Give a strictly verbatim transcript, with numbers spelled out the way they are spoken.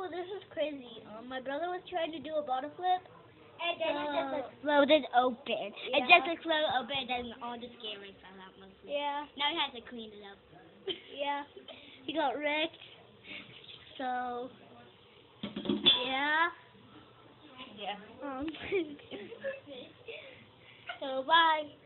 Well, this is crazy. Um, my brother was trying to do a bottle flip, And then it just so like, floated open. It Yeah. just exploded open, and then all the scary fell out mostly. yeah, Now he has to clean it up. yeah. He got wrecked. So, yeah. Yeah. Um, so, bye.